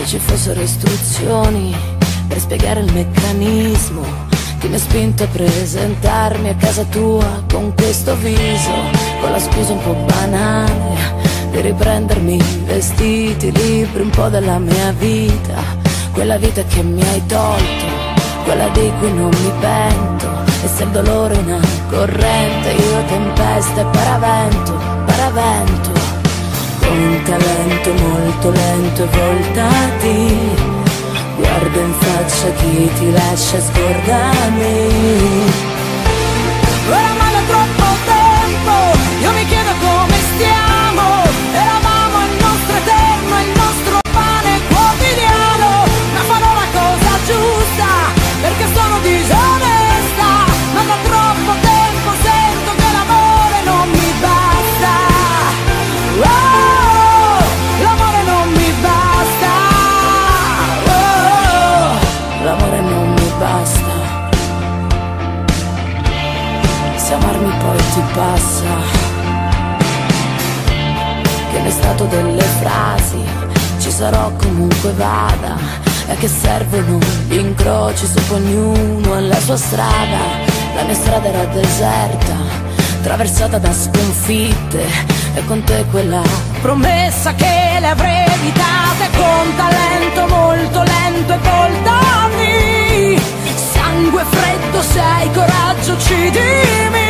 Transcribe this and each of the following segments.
ci fossero istruzioni per spiegare il meccanismo che mi ha spinto a presentarmi a casa tua con questo viso, con la scusa un po' banale di riprendermi i vestiti, i libri, un po' della mia vita, quella vita che mi hai tolto, quella di cui non mi pento. E se il dolore è una corrente, io tempesta e paravento, paravento, con un talento molto lento e voltati, guarda in faccia chi ti lascia, scordami. Oramai da troppo tempo io mi chiedo come stiamo, eravamo il nostro eterno, il nostro pane quotidiano, ma farò la cosa giusta perché sono disonesta, ma da troppo tempo sento che l'amore non mi basta. Oh, l'amore non mi basta. Oh, l'amore non mi basta. Se amarmi poi ti passa, che ne è stato delle frasi, ci sarò comunque vada, e che servono gli incroci su ognuno e la sua strada. La mia strada era deserta, attraversata da sconfitte, e con te quella promessa che le avrei evitate, con talento molto lento e voltami, sangue freddo se hai coraggio uccidimi.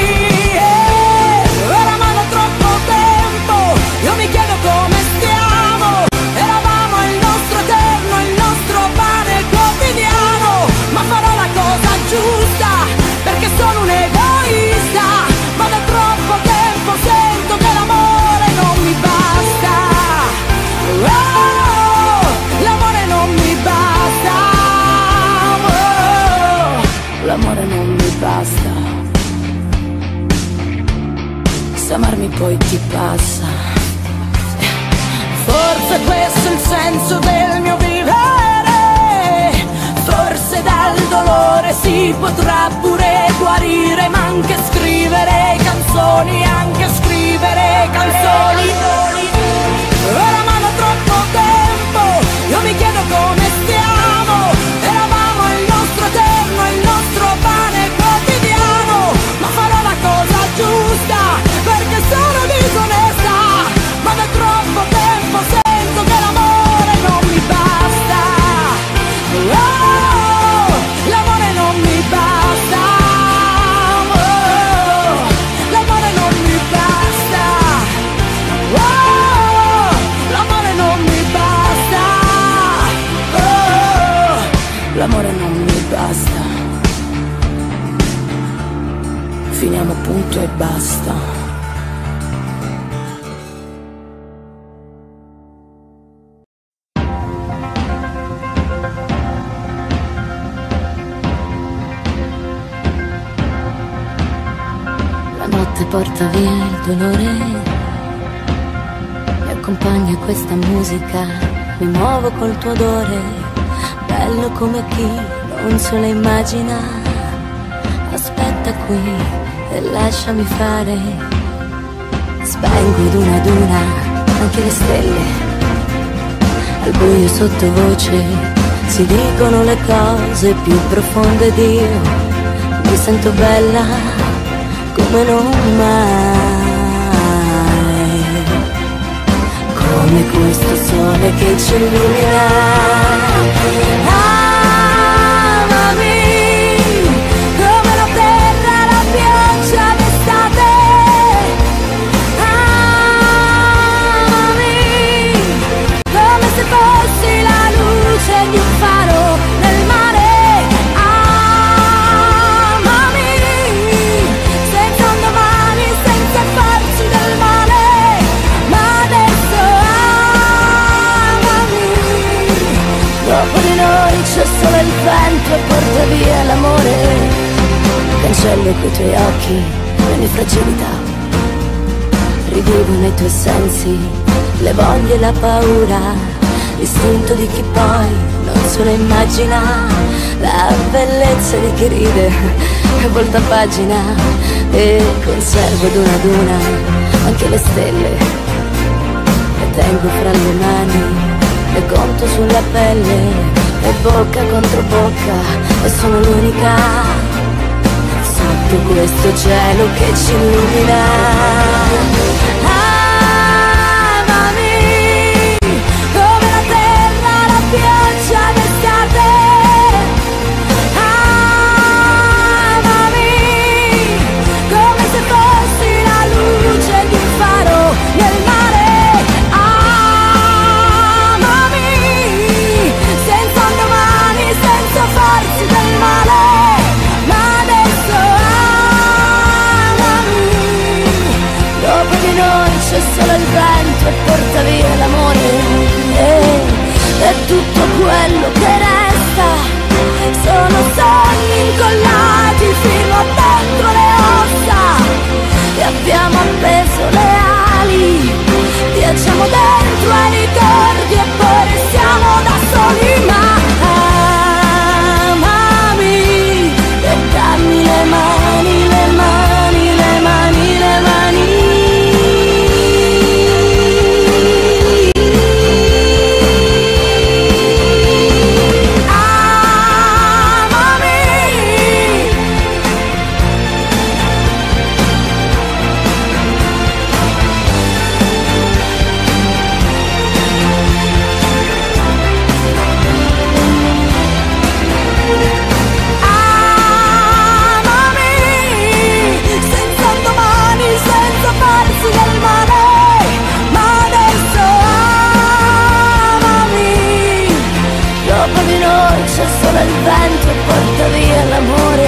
Oramai da troppo tempo io mi chiedo come stiamo, eravamo il nostro eterno, il nostro pane quotidiano, ma farò la cosa giusta perché sono un egoista, ma da troppo tempo sento che l'amore non mi basta. Oh, l'amore non mi basta. Oh, l'amore non mi basta. Se amarmi poi ti passa, forse questo è il senso del mio vivere, forse dal dolore si potrà pure guarire, ma anche scrivere canzoni, anche scrivere canzoni. Oramai da troppo tempo io mi chiedo come stiamo, eravamo il nostro eterno, il nostro pane quotidiano, ma farò la cosa giusta perché sono disonesta, ma da troppo tempo sento che l'amore non mi basta. Oh, l'amore non mi basta. Oh, l'amore non mi basta. Oh, l'amore non mi basta. Oh, l'amore non mi basta. Finiamo punto e basta. La notte porta via il dolore, mi accompagna questa musica, mi muovo col tuo odore, bello come chi non se lo immagina. Aspetta qui e lasciami fare, spengo ad una anche le stelle, al buio sottovoce si dicono le cose più profonde di io, mi sento bella come non mai, come questo sole che ci illumina. Di un faro nel mare, amami, senza un domani, senza farci del male, ma adesso amami. Dopo di noi c'è solo il vento e porta via l'amore, cancello coi tuoi occhi le mie fragilità, rivivo nei tuoi sensi le voglie e la paura, l'istinto di chi poi non se lo immagina, la bellezza di chi ride e volta pagina, e conservo ad una anche le stelle, le tengo fra le mani e conto vissuto sulla pelle e bocca contro bocca, e sono l'unica sotto questo cielo che ci illumina. Amami come la terra, la pioggia d'estate. Amami come se fossi la luce di un faro nel mare. Amami senza un domani, senza farsi del male. Ma adesso amami. Dopo di noi c'è solo il vento e porta via l'amore. E tutto quello che resta sono sogni incollati fino a dentro le ossa. E abbiamo appeso le ali, viaggiamo dentro ai ricordi e poi restiamo da soli. Ma amami e dammi le mani, le mani, le mani, le mani. C'è solo il vento e porta via l'amore.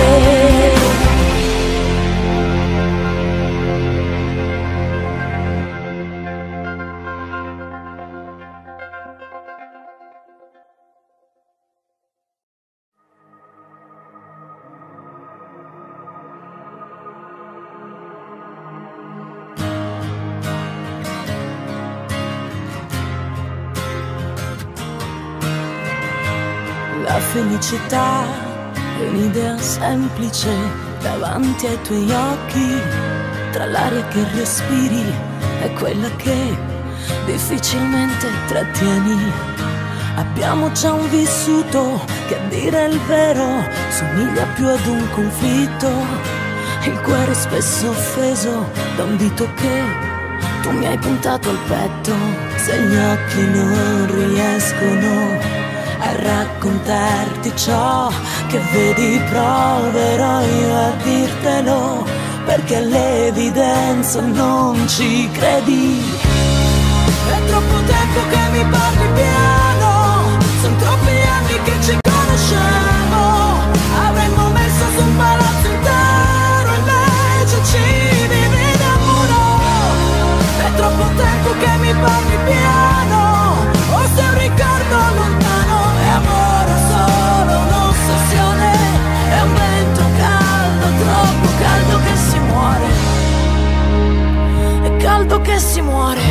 La felicità è un'idea semplice davanti ai tuoi occhi, tra l'aria che respiri e quella che difficilmente trattieni. Abbiamo già un vissuto che, a dire il vero, somiglia più ad un conflitto, il cuore spesso offeso da un dito che tu mi hai puntato al petto. Se gli occhi non riescono a raccontarti ciò che vedi, proverò io a dirtelo, perché all'evidenza non ci credi. È troppo tempo che mi parli piano, sono troppi anni che ci conosciamo. Avremmo messo su un palazzo intero, invece ci dividiamo uno. È troppo tempo che mi parli piano, o se un ricordo lontano. È amore solo un'ossessione, è un vento caldo, troppo caldo che si muore. È caldo che si muore.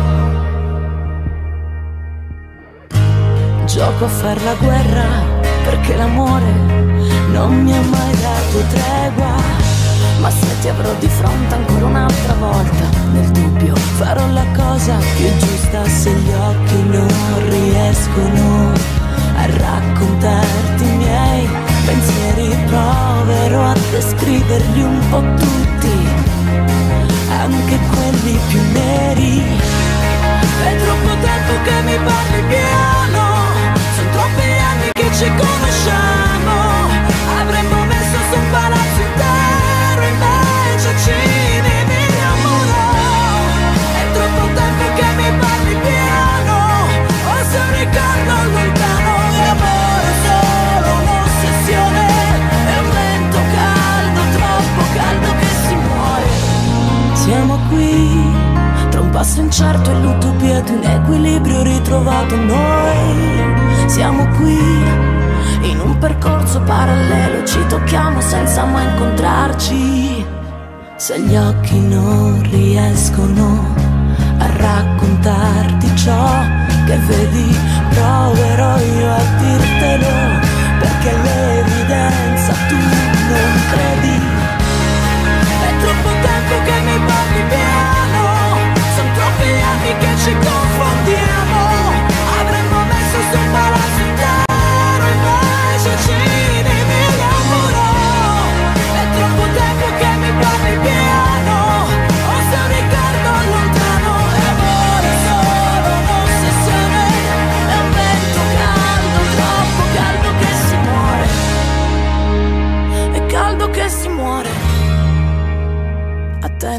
Gioco a far la guerra perché l'amore non mi ha mai dato tregua. Ma se ti avrò di fronte ancora un'altra volta, nel dubbio farò la cosa più giusta. Se gli occhi non riescono a raccontarti i miei pensieri, proverò a descriverli un po' tutti, anche quelli più neri. È troppo tempo che mi parli piano, sono troppi anni che ci conosciamo. Avremmo messo su un palazzo intero, invece ci dividiamo uno. È troppo tempo che mi parli piano, o se un ricordo lontano. È amore solo un'ossessione, è un vento caldo, troppo caldo che si muore. Siamo qui tra un passo incerto e l'utopia di un equilibrio ritrovato. Noi siamo qui in un percorso parallelo, ci tocchiamo senza mai incontrarci. Se gli occhi non riescono a raccontarti ciò che vedi, proverò io a dirtelo, perché l'evidenza tu non credi. È troppo tempo che mi parli piano, sono troppi anni che ci confondiamo. Avremmo messo su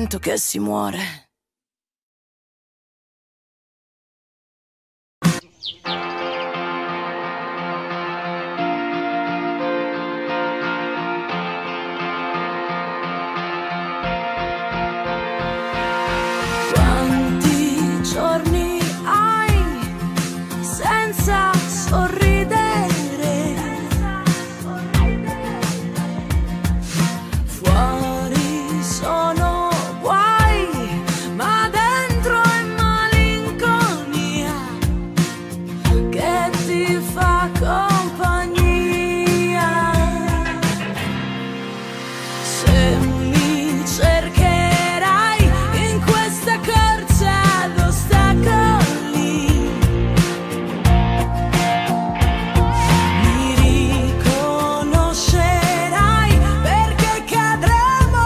vento che si muore. Quanti giorni hai senza sorridere? Fuori sono guai, ma dentro è malinconia che ti fa compagnia. Se mi cercherai in questa corsa d'ostacoli, mi riconoscerai perché cadremo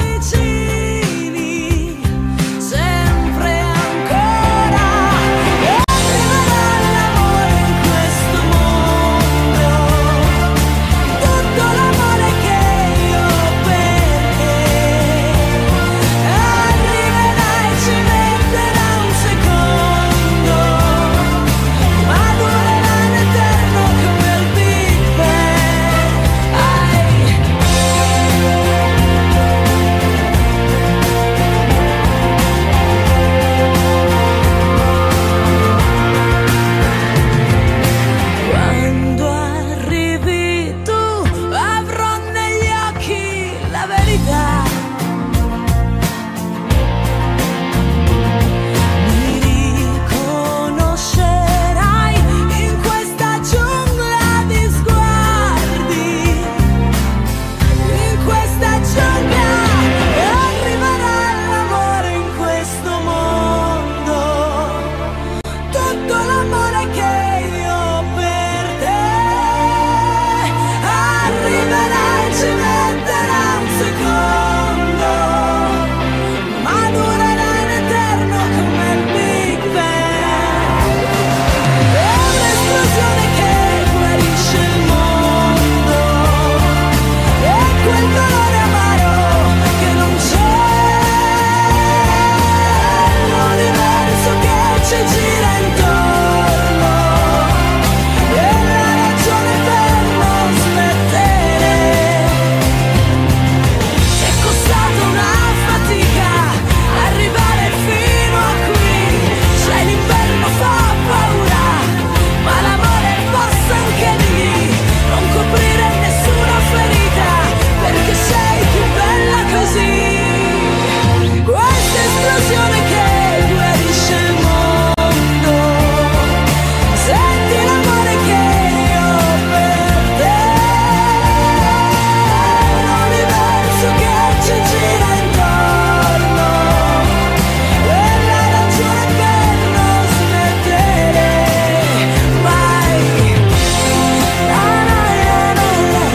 vicini, sempre ancora. E arriverà l'amore in questo mondo, tutto l'amore che io ho per te. Arriverà e ci metterà un secondo, ma durerà in eterno come il Big Bang. Quando arrivi tu avrò negli occhi la verità. Mi riconoscerai in questa giungla di sguardi, in questa giungla. E arriverà l'amore in questo mondo, tutto l'amore che io ho per te. Arriverà e ci metterà un secondo, ma durerà in eterno come il Big Bang. È un'esplosione che guarisce il mondo, è quel dolore amaro che non c'è. L'universo che ci gira intorno, è la ragione per non smettere. È costata una fatica arrivare fino a qui. Se l'inverno fa paura, ma l'amore possa anche lì non coprire nessuna ferita, perché sei più bella così. Questa esplosione che guarisce il mondo, senti l'amore che io ho per te. L'universo che ci gira intorno, è la ragione per non smettere mai. Na, na, na, na,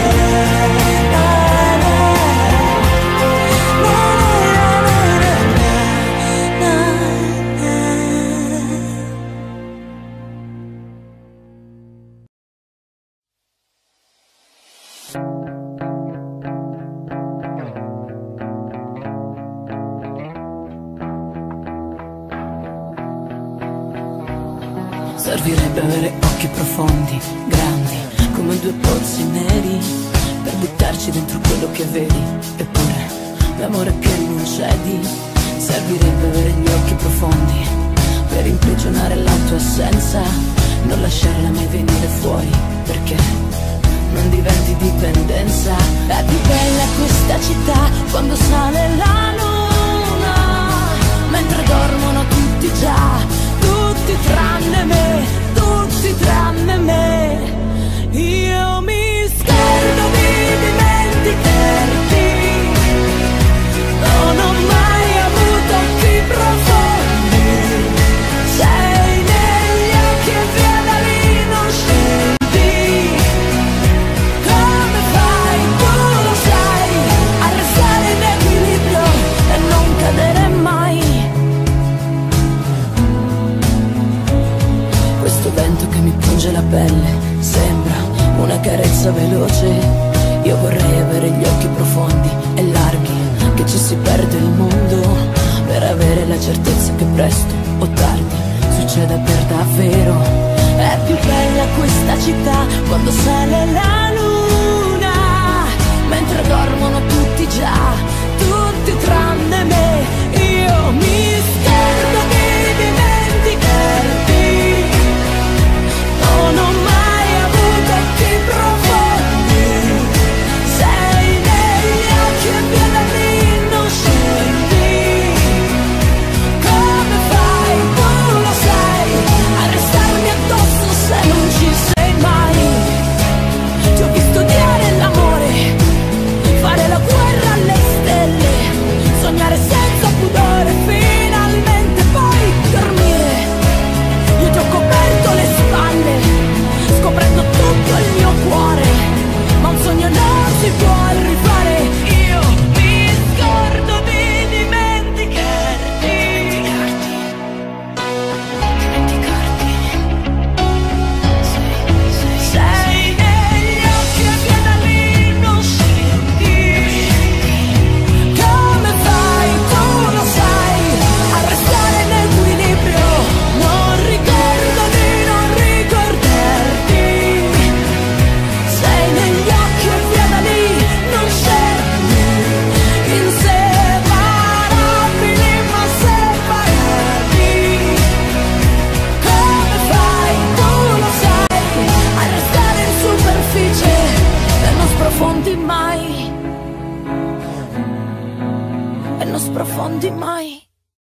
Servirebbe avere occhi profondi, grandi, come due pozzi neri, per buttarci dentro quello che vedi. Eppure, l'amore che non cedi. Servirebbe avere gli occhi profondi, per imprigionare la tua assenza, non lasciarla mai venire fuori, perché non diventi dipendenza. È più bella questa città quando sale la luna, mentre dormono tutti già, tutti tranne me, tutti tranne me. Io mi scordo di dimenticarti, non ho mai avuto occhi profondi. Sei negli occhi e via da lì non scendi. Come fai, tu lo sai, a restare in equilibrio e non cadere mai. Questo vento che mi punge la pelle sembra una carezza veloce. Io vorrei avere gli occhi profondi e larghi, che ci si perde il mondo per avere la certezza che presto o tardi succeda per davvero. È più bella questa città quando sale la luna, mentre dormono tutti già, tutti tranne me. Io mi scherzo di dimenticarti, non ho mai avuto occhi profondi, sei negli occhi e via da lì non scendi. Come fai, tu lo sai, a restarmi addosso se non ci sei mai? Ti ho visto odiare l'amore, fare la guerra alle stelle, sognare senza pudore, finalmente poi dormire. Io ti ho coperto le spalle, scoprendo tutto il mio cuore, ma un sogno non si può rifare. Io mi scordo di dimenticarti, sei negli occhi e via da lì non scendi. Come fai, tu lo sai, a restare in equilibrio, non ricordo di non ricordarti. Sei negli occhi e via da lì non scendi, inseparabili ma separati. Come fai, tu lo sai, a restare in superficie e non sprofondi mai, e non sprofondi mai.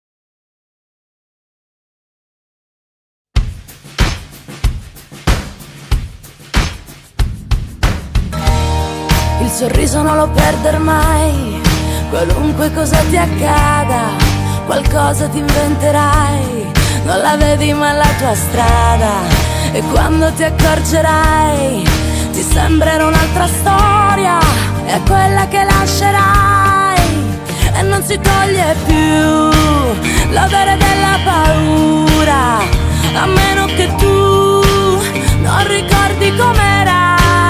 Il sorriso non lo perder mai, qualunque cosa ti accada, qualcosa ti inventerai, non la vedi ma è la tua strada, e quando ti accorgerai ti sembrerà un'altra storia, è quella che lascerai e non si toglie più l'odore della paura, a meno che tu non ricordi com'era.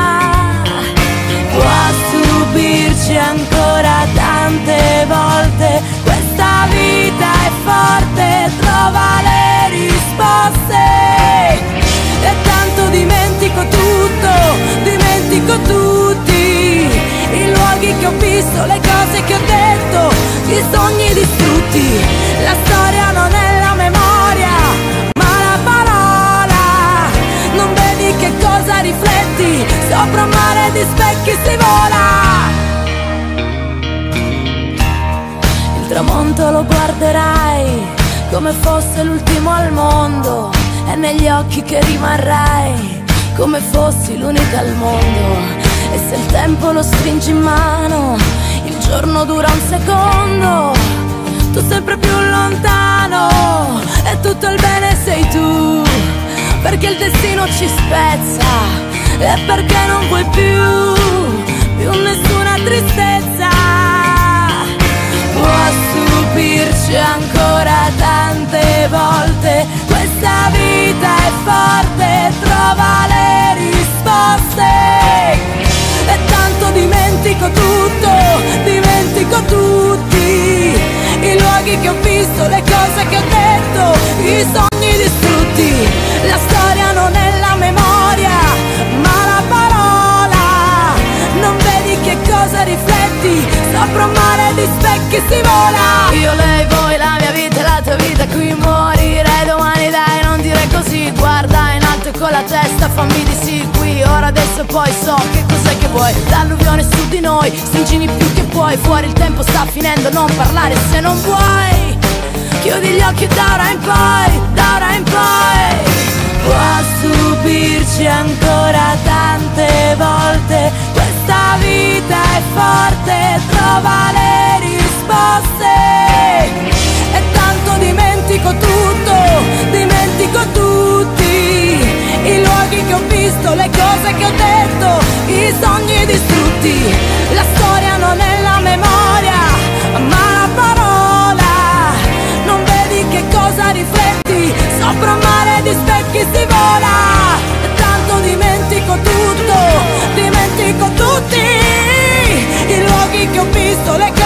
Può stupirci ancora tante volte, questa vita è forte, trova le risposte. E tanto dimentico tutto, dimentico tutti i luoghi che ho visto, le cose che ho detto, i sogni distrutti. La storia non è la memoria, ma la parola. Non vedi che cosa rifletti, sopra un mare di specchi si vola. Il tramonto lo guarderai come fosse l'ultimo al mondo, e negli occhi che rimarrai come fossi l'unica al mondo. E se il tempo lo stringi in mano, il giorno dura un secondo, tu sempre più lontano, e tutto il bene sei tu, perché il destino ci spezza, e perché non vuoi più nessuna tristezza. Può stupirci ancora tante volte, questa vita è forte, trova le risposte. E tanto dimentico tutto, dimentico tutti i luoghi che ho visto, le cose che ho detto, i sogni distrutti. La storia non è la memoria, ma la parola. Non vedi che cosa rifletti, sopra un mare di specchi si vola. Io, lei, voi, la mia vita e la tua vita, qui morirei domani, dai non dire così. Guarda in alto e con la testa fammi di sì, qui, ora, adesso e poi so che cos'è che vuoi. L'alluvione su di noi, stringini più che puoi, fuori il tempo sta finendo, non parlare se non vuoi. Chiudi gli occhi da ora in poi, da ora in poi. Può stupirci ancora tante volte, questa vita è forte, trova le risposte. E tanto dimentico tutto, dimentico tutti i luoghi che ho visto, le cose che ho detto, i sogni distrutti. La storia non è la memoria, ma la parola. Non vedi che cosa rifletti, sopra un mare di specchi si vola. E tanto dimentico tutto, dimentico tutti i luoghi che ho visto, le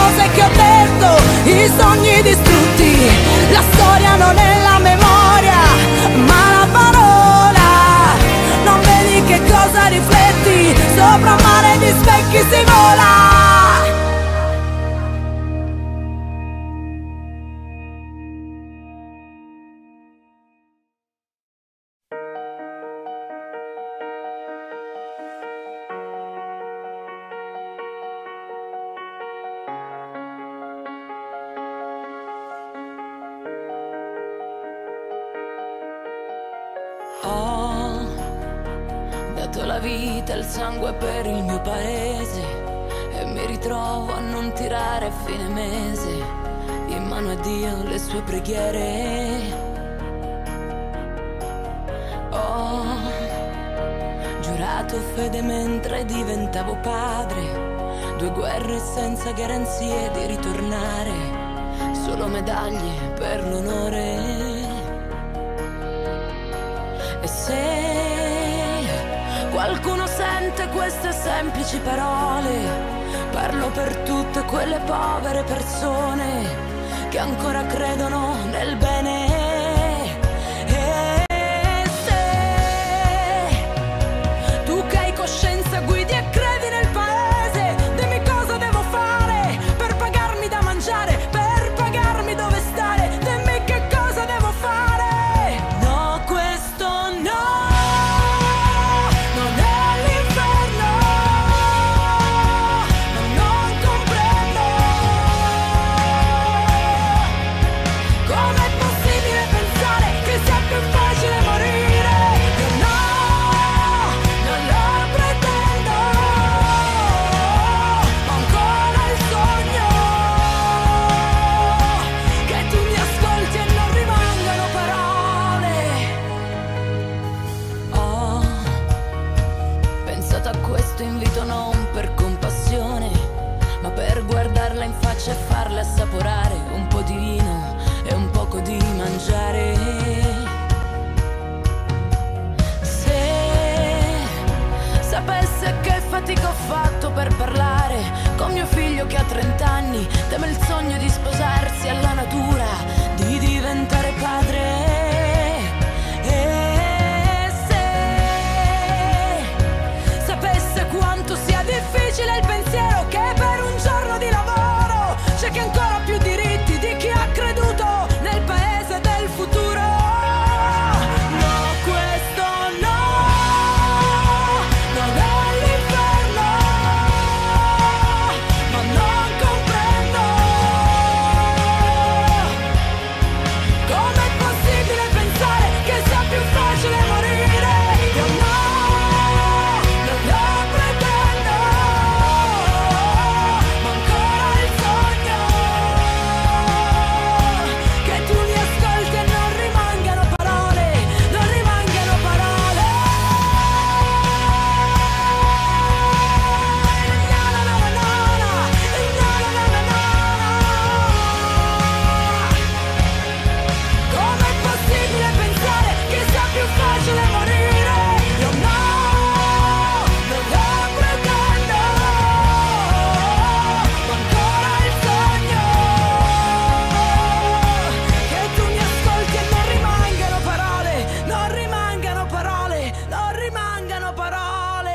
Metto la vita e il sangue per il mio paese e mi ritrovo a non tirare a fine mese in mano a Dio le sue preghiere. Ho giurato fede mentre diventavo padre, 2 guerre senza garanzie di ritornare, solo medaglie per l'onore. E se qualcuno sente queste semplici parole, parlo per tutte quelle povere persone che ancora credono nel bene. E se tu che hai coscienza guidi e credi nel paese, dimmi cosa devo fare per pagarmi da mangiare, per pagarmi dove stare, dimmi che cosa devo fare. No, questo no, non è l'inferno, ma non comprendo com'è possibile pensare che sia più facile morire. Io no, non lo pretendo, ho ancora il sogno che tu mi ascolti e non rimangano parole. Ho pensato a questo invito non per compassione, ma per guardarla in faccia e farle assaporare un po' di vino e un poco di mangiare. Se sapesse che fatica ho fatto per parlare con mio figlio che ha 30 anni, teme il sogno di sposarsi alla natura, di diventare padre. E se sapesse quanto sia difficile il pensiero che per un giorno di lavoro c'è chi ha ancora più diritti di chi ha creduto nel paese del futuro. No, questo no, non è l'inferno, ma non comprendo com'è possibile pensare che sia più facile morire. Io no, non lo pretendo, ma ancora il sogno che tu mi ascolti e non rimangano parole, non rimangano parole. Com'è possibile pensare che sia più facile morire? Io no, non lo pretendo, ma ancora il sogno che tu mi ascolti e non rimangano parole, non rimangano parole, non rimangano parole.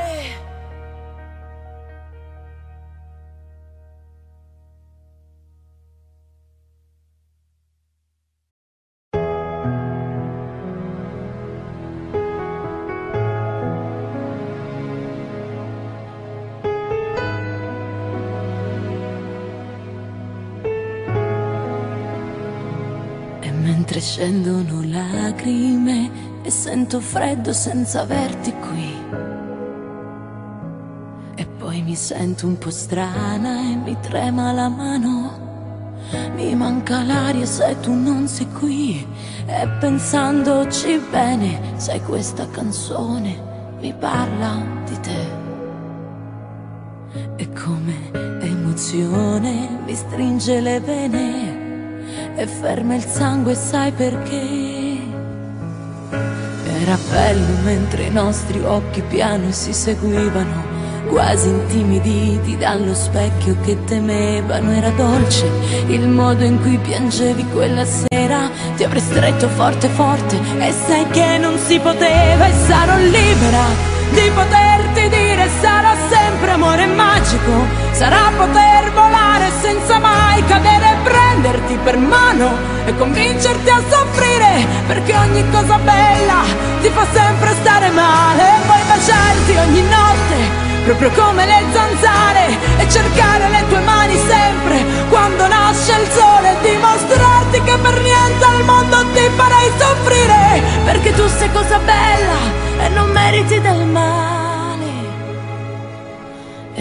E mentre scendono lacrime e sento freddo senza averti qui, e poi mi sento un po' strana e mi trema la mano, mi manca l'aria se tu non sei qui. E pensandoci bene, sai, questa canzone mi parla di te. E come emozione mi stringe le vene e ferma il sangue, sai perché? Era bello mentre i nostri occhi piano si seguivano, quasi intimiditi dallo specchio che temevano. Era dolce il modo in cui piangevi quella sera, ti avrei stretto forte forte e sai che non si poteva. E sarò libera di poterti dire sarà sempre amore magico, sarà poter volare senza mai cadere, prenderti per mano e convincerti a soffrire, perché ogni cosa bella ti fa sempre stare male. E poi baciarti ogni notte proprio come le zanzare e cercare le tue mani sempre quando nasce il sole, e dimostrarti che per niente al mondo ti farei soffrire, perché tu sei cosa bella e non meriti del male.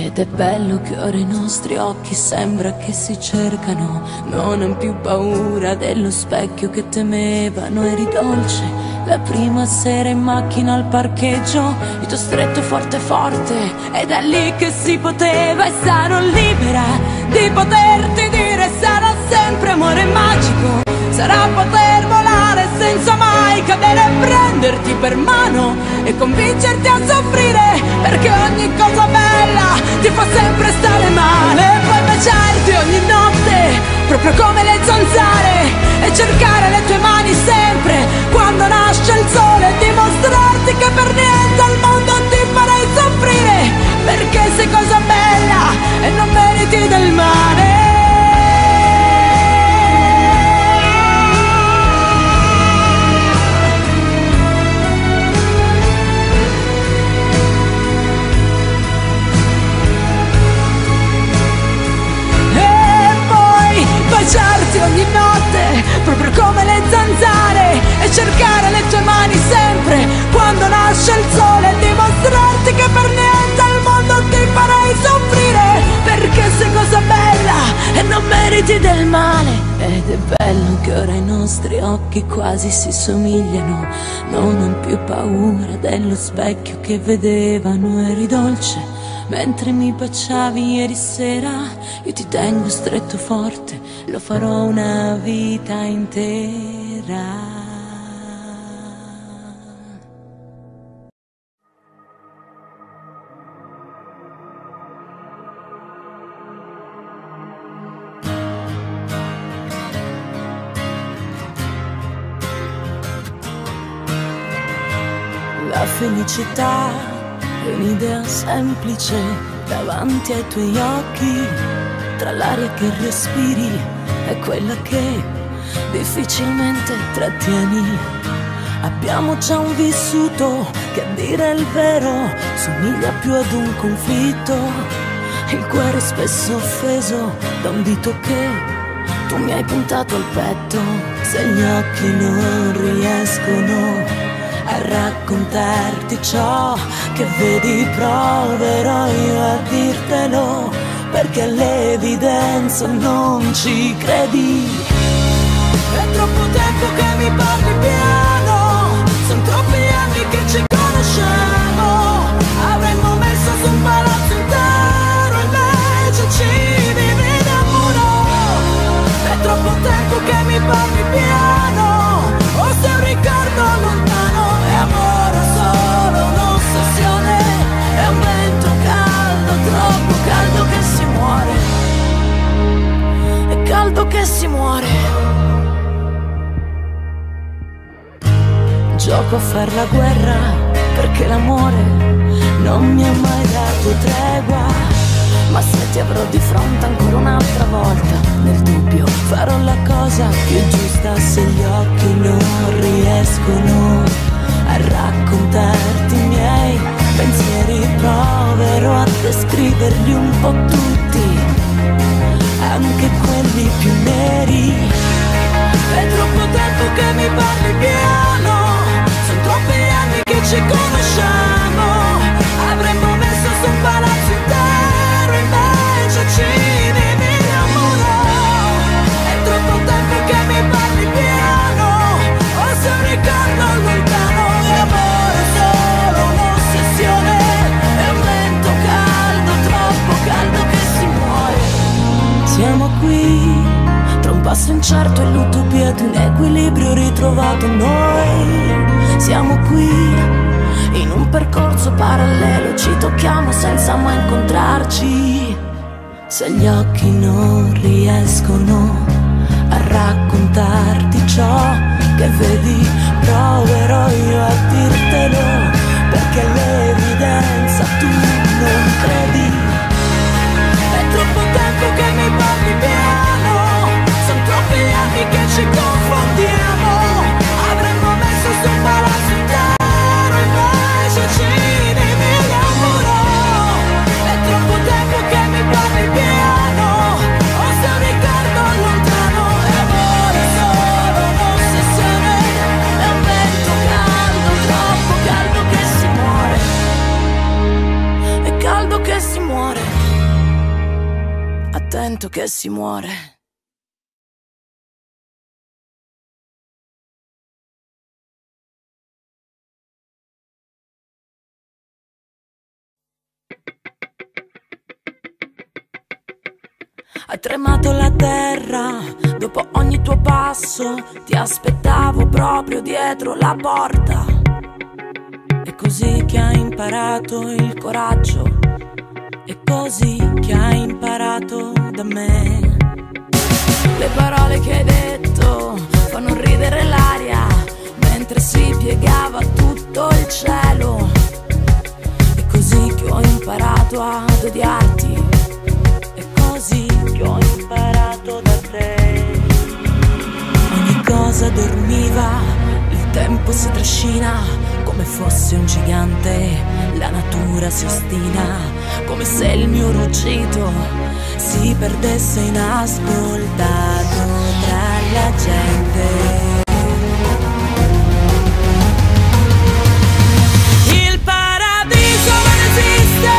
Ed è bello che ora i nostri occhi sembra che si cercano. Non han più paura dello specchio che temevano. Eri dolce la prima sera in macchina al parcheggio. Io t'ho stretto forte forte ed è lì che si poteva. E sarò libera di poterti dire sarà sempre amore magico. Sarà poter volare senza mai cadere e prenderti per mano e convincerti a soffrire, perché ogni cosa bella ti fa sempre stare male. E poi baciarti ogni notte, proprio come le zanzare, e cercare le tue mani sempre quando nasce il sole, e dimostrarti che per niente al mondo ti farei soffrire, perché sei cosa bella e non meriti del male. Baciarti ogni notte, proprio come le zanzare, e cercare le tue mani sempre quando nasce il sole, e dimostrarti che per niente al mondo ti farei soffrire, perché sei cosa bella e non meriti del male. Ed è bello che ora i nostri occhi quasi si somigliano. Non han più paura dello specchio che vedevano. Eri dolce mentre mi baciavi ieri sera. Io ti tengo stretto forte, lo farò una vita intera. La felicità è un'idea semplice davanti ai tuoi occhi. Tra l'aria che respiri e quella che difficilmente trattieni. Abbiamo già un vissuto che, a dire il vero, somiglia più ad un conflitto. Il cuore spesso offeso da un dito che tu mi hai puntato al petto. Se gli occhi non riescono a raccontarti ciò che vedi, proverò io a dirtelo, perché all'evidenza non ci credi. È troppo tempo che mi parli piano, sono troppi anni che ci conosciamo. Avremmo messo su un palazzo intero, invece ci vivi da muro. È troppo tempo che mi parli piano, o se un ricordo lontano. È amore solo un'ossessione, è un vento caldo, troppo caldo che si muore. È caldo che si muore. Gioco a far la guerra perché l'amore non mi ha mai dato tregua. Ma se ti avrò di fronte ancora un'altra volta, nel dubbio farò la cosa più giusta. Se gli occhi non riescono a raccontarti i miei pensieri, proverò a descriverli un po' tutti, anche quelli più neri. È troppo tempo che mi parli piano, sono troppi anni che ci conosciamo. Avremmo messo su un palazzo intero, invece ci vivi da muro. È troppo tempo che mi parli piano, o se un ricordo lontano. È amore solo un'ossessione, è un vento caldo, troppo caldo che si muore. Siamo qui tra un passo incerto e l'utopia di un equilibrio ritrovato. Noi siamo qui in un percorso parallelo, ci tocchiamo senza mai incontrarci. Se gli occhi non riescono a raccontarti ciò che vedi, proverò io a dirtelo, perché all'evidenza tu non credi. È troppo tempo che mi parli piano, sono troppi anni che ci confondiamo. Avremmo messo su un palazzo intero, invece ci vivi da muro. È troppo tempo che mi parli piano, o se un ricordo lontano. È amore solo un'ossessione, è un vento caldo, troppo caldo che si muore. momento che si muore. Hai tremato la terra dopo ogni tuo passo, ti aspettavo proprio dietro la porta. È così che hai imparato il coraggio, è così che hai imparato da me. Le parole che hai detto fanno ridere l'aria mentre si piegava tutto il cielo. È così che ho imparato ad odiarti, così che ho imparato da te. Ogni cosa dormiva, il tempo si trascina come fosse un gigante, la natura si ostina, come se il mio ruggito si perdesse inascoltato tra la gente. Il paradiso non esiste,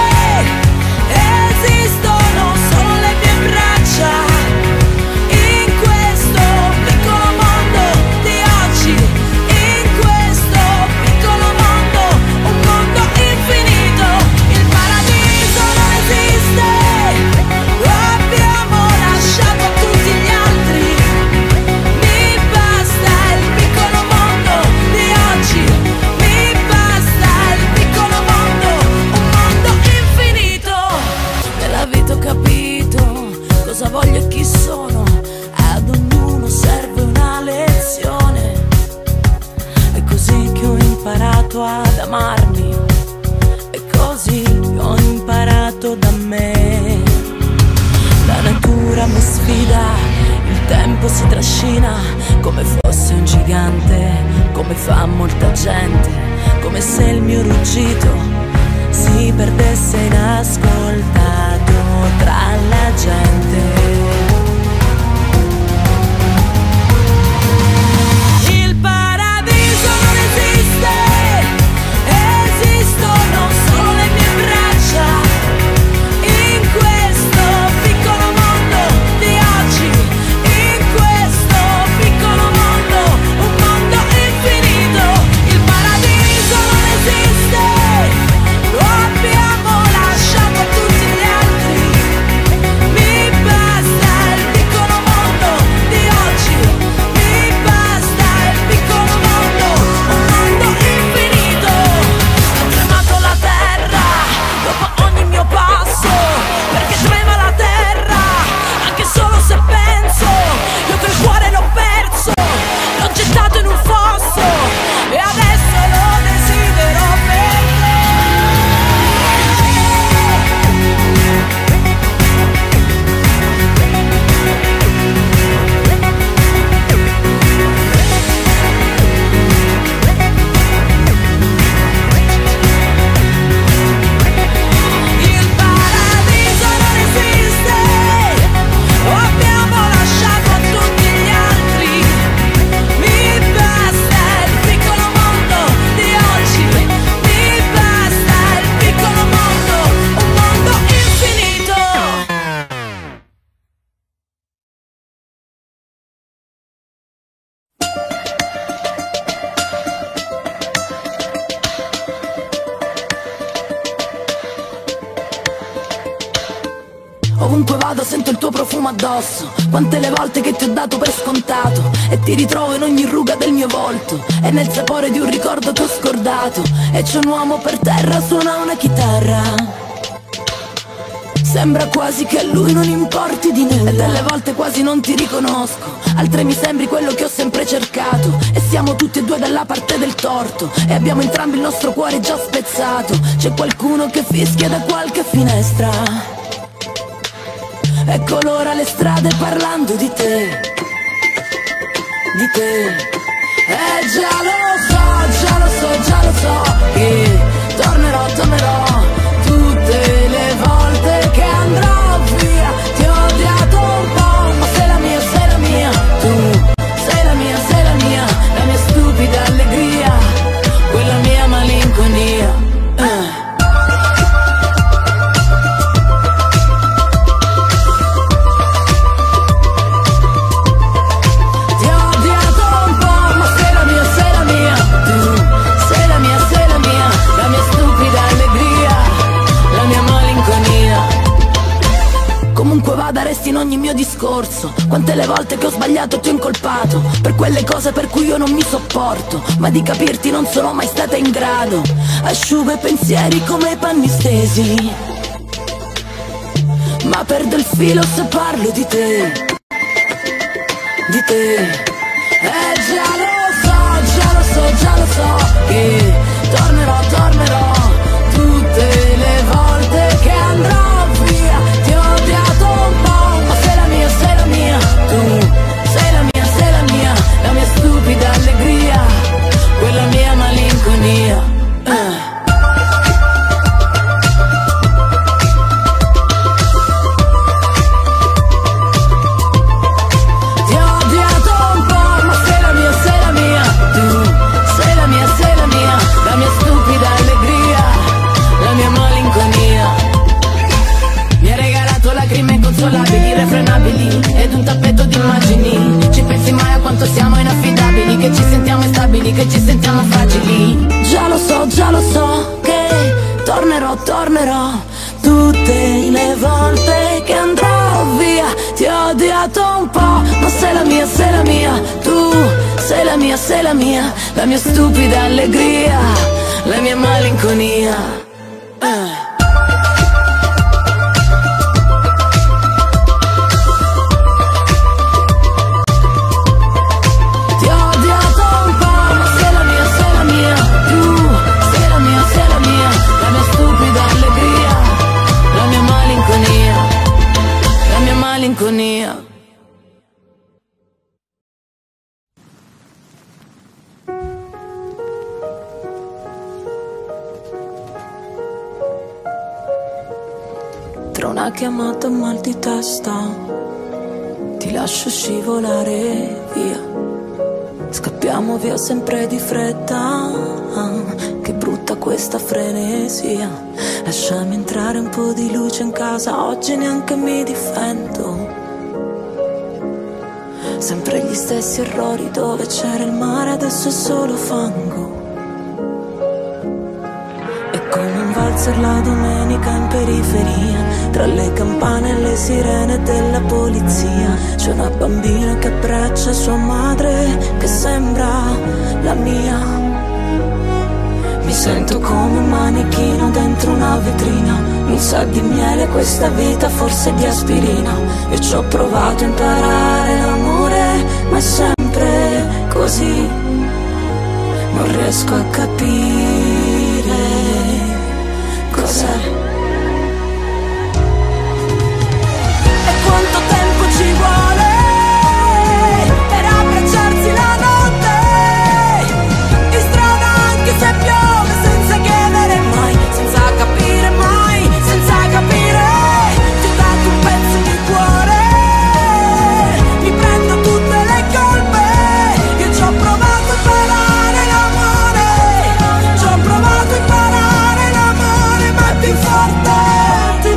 esistono solo le mie braccia. In questo piccolo mondo di oggi, in questo piccolo mondo, un mondo infinito. Il paradiso non esiste, lo abbiamo lasciato a tutti gli altri. Mi basta il piccolo mondo di oggi, mi basta il piccolo mondo, un mondo infinito. Nella vita ho capito cosa voglio e chi sono, ad ognuno serve una lezione. È così che ho imparato ad amarmi, è così che ho imparato da me. La natura mi sfida, il tempo si trascina come fosse un gigante, come fa molta gente, come se il mio ruggito si perdesse inascoltato tra la gente. Il paradiso non esiste, esistono solo le mie braccia. In questo piccolo mondo di oggi, in questo piccolo mondo, un mondo infinito. Il paradiso non esiste, lo abbiamo lasciato a tutti gli altri. Mi basta il piccolo mondo di oggi, mi basta il piccolo mondo, un mondo infinito. Ho tremato la terra dopo ogni mio passo, perché trema la terra anche solo se penso. Io quel cuore l'ho perso, l'ho gettato in un fosso e adesso lo desidero per te. Il paradiso non esiste, lo abbiamo lasciato a tutti gli altri. Mi basta il piccolo mondo di oggi, mi basta il piccolo mondo, un mondo infinito. Ovunque vado sento il tuo profumo addosso. Quante le volte che ti ho dato per scontato, e ti ritrovo in ogni ruga del mio volto, e nel sapore di un ricordo che ho scordato. E c'è un uomo per terra, suona una chitarra, sembra quasi che a lui non importi di nulla. E delle volte quasi non ti riconosco, altre mi sembri quello che ho sempre cercato. E siamo tutti e due dalla parte del torto, e abbiamo entrambi il nostro cuore già spezzato. C'è qualcuno che fischia da qualche finestra e colora le strade parlando di te, di te. Già lo so, già lo so, già lo so che tornerò, tornerò tutte le volte che andrò via. Ti ho odiato un po', ma sei la mia, tu sei la mia, la mia stupida allegria, quella mia malinconia. daresti in ogni mio discorso. Quante le volte che ho sbagliato ti ho incolpato per quelle cose per cui io non mi sopporto, ma di capirti non sono mai stata in grado. Asciugo i pensieri come i panni stesi, ma perdo il filo se parlo di te. Di te. Già lo so che tornerò tutte le volte che andrò via. Ti ho odiato un po', ma sei la mia, tu sei la mia stupida allegria, quella mia malinconia. Irrefrenabili ed un tappeto di immagini. Ci pensi mai a quanto siamo inaffidabili, che ci sentiamo instabili, che ci sentiamo fragili? Già lo so che tornerò tutte le volte che andrò via. Ti ho odiato un po', ma sei la mia, tu sei la mia stupida allegria, la mia malinconia. Malinconia. Tra una chiamata e un mal di testa ti lascio scivolare via. Scappiamo via sempre di fretta, che brutta questa frenesia. Lasciami entrare un po' di luce in casa, oggi neanche mi difendo. Sempre gli stessi errori, dove c'era il mare adesso è solo fango. È come un valzer la domenica in periferia, tra le campane e le sirene della polizia. C'è una bambina che abbraccia sua madre, che sembra la mia. Mi sento come un manichino dentro una vetrina, non sa di miele questa vita, forse di aspirina. Io ci ho provato a imparare l'amore, ma è sempre così. Non riesco a capire cos'è. E quanto tempo ci vuole per abbracciarsi la notte, in strada anche se piove, senza chiedere mai, senza capire mai, senza capire. Ti ho dato un pezzo di cuore, mi prendo tutte le colpe. Io ci ho provato a imparare l'amore, ci ho provato a imparare l'amore, ma è più forte di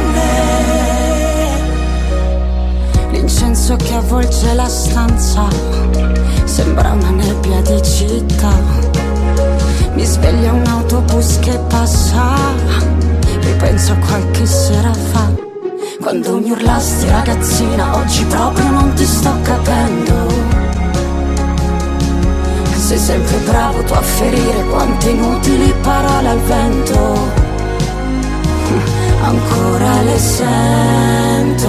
me. L'incenso che avvolge la stanza sembra una nebbia di città. Mi sveglia un autobus che passa, ripenso a qualche sera fa, quando mi urlasti ragazzina, oggi proprio non ti sto capendo. Sei sempre bravo tu a ferire, quante inutili parole al vento, ancora le sento.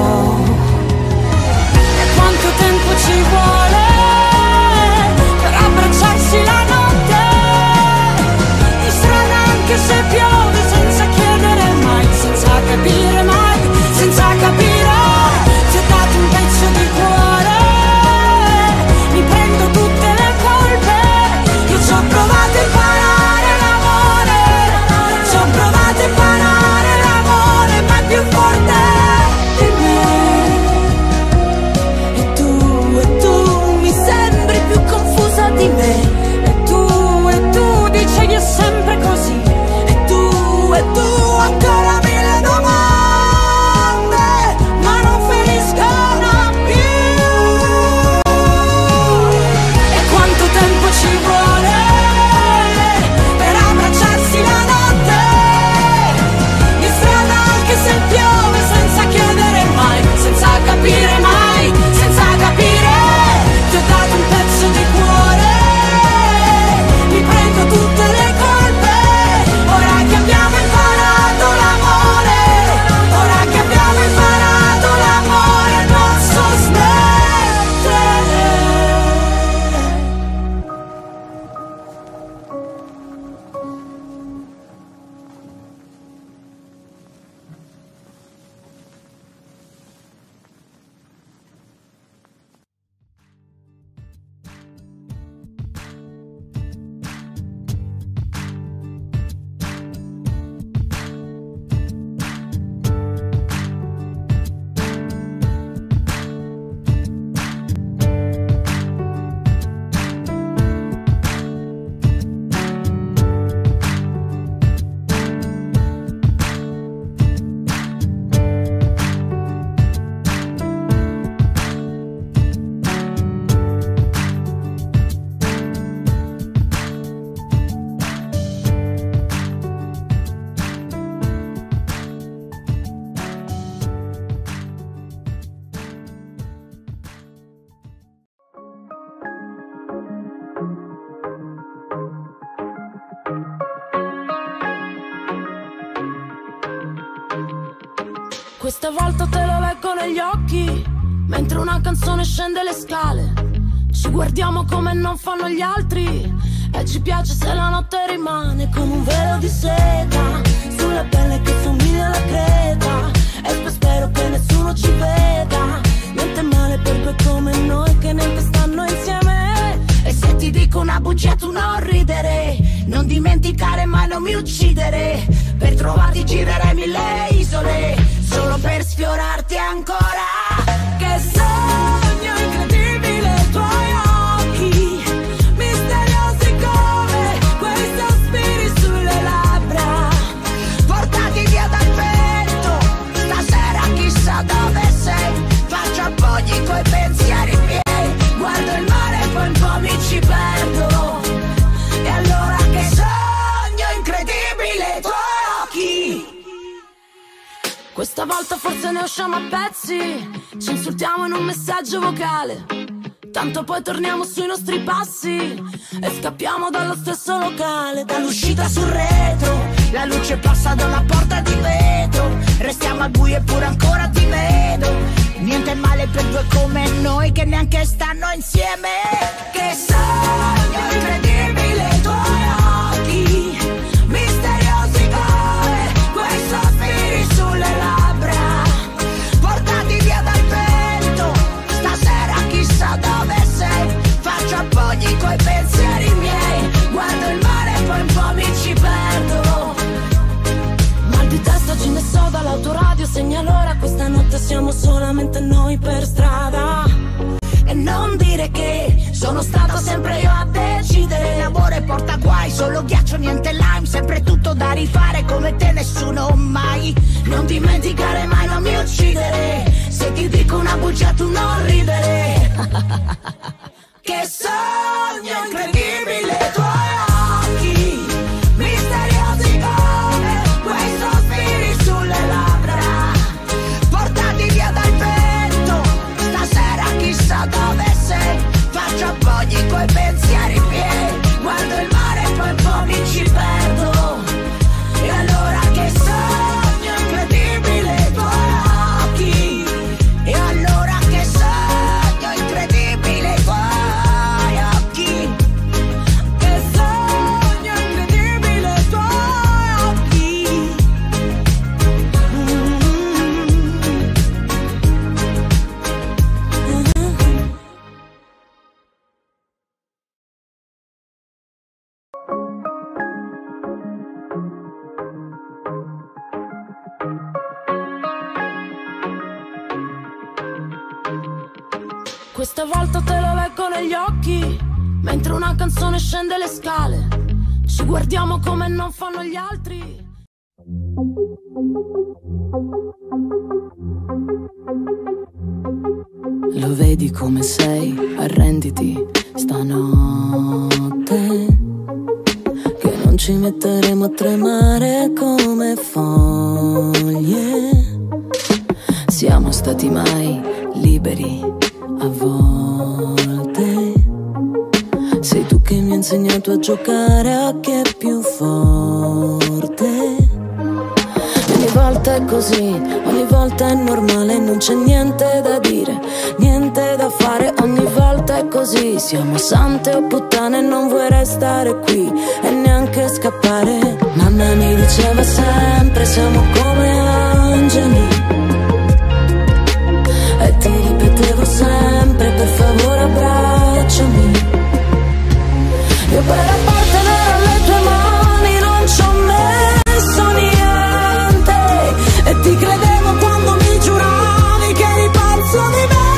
E quanto tempo ci vuole per abbracciarsi la notte, in strada anche se piove, senza chiedere mai, senza capire mai, senza capire. Ti ho dato un pezzo di cuore, mi prendo tutte le colpe. Io ci ho provato a imparare l'amore, ci ho provato a imparare l'amore, ma è più forte Questa volta te lo leggo negli occhi, mentre una canzone scende le scale. Ci guardiamo come non fanno gli altri, e ci piace se la notte rimane come un velo di seta sulla pelle che somiglia alla creta. E poi spero che nessuno ci veda. Niente male per due come noi che neanche stanno insieme. E se ti dico una bugia tu non ridere, non dimenticare mai non mi uccidere. Per trovarti girerei 1000 isole solo per sfiorarti ancora. Che sogno incredibile i tuoi occhi, misteriosi come quei sospiri sulle labbra, portati via dal vento. Stasera chissà dove sei, faccio appoggi coi pensieri miei. Guardo il mare e poi un po' mi ci perdo. E allora che sogno incredibile i tuoi occhi. Questa volta forse ne usciamo a pezzi, ci insultiamo in un messaggio vocale, tanto poi torniamo sui nostri passi e scappiamo dallo stesso locale. Dall'uscita sul retro, la luce passa da una porta di vetro. Restiamo al buio eppure ancora ti vedo. Niente male per due come noi che neanche stanno insieme. Che sogno incredibile i tuoi occhi, misteriosi come quei sospiri sulle labbra, portati via dal vento. Stasera chissà dove sei, faccio appoggi coi pensieri miei. Guardo il mare e poi un po' mi ci perdo. Mal di testa ci ne so dall'autoradio, segna l'ora, questa notte siamo solamente noi per strada. E non dire che sono stato sempre io a decidere. L'amore porta guai, solo ghiaccio, niente lime. Sempre tutto da rifare come te, nessuno mai. Non dimenticare mai, non mi uccidere. Se ti dico una bugia tu non ridere. Che sogno incredibile i tuoi occhi, misteriosi come quei sospiri sulle labbra, portati via dal vento. Stasera chissà dove sei, faccio appoggi coi pensieri miei. Guardo il mare e poi un po' mi ci perdo. E allora che sogno incredibile i tuoi occhi. E allora che sogno incredibile i tuoi occhi. Che sogno incredibile i tuoi occhi. Questa volta te lo leggo negli occhi, mentre una canzone scende le scale. Ci guardiamo come non fanno gli altri. Lo vedi come sei, arrenditi stanotte, che non ci metteremo a tremare come foglie. Siamo stati mai liberi a volte. Sei tu che mi hai insegnato a giocare a chi è più forte. Ogni volta è così, ogni volta è normale, non c'è niente da dire, niente da fare. Ogni volta è così, siamo sante o puttane, non vuoi restare qui e neanche scappare. Mamma mi diceva sempre, siamo come angeli, e ti ripetevo sempre, per favore abbracciami. Io per appartenere alle tue mani non ci ho messo niente, e ti credevo quando mi giuravi che eri pazzo di me.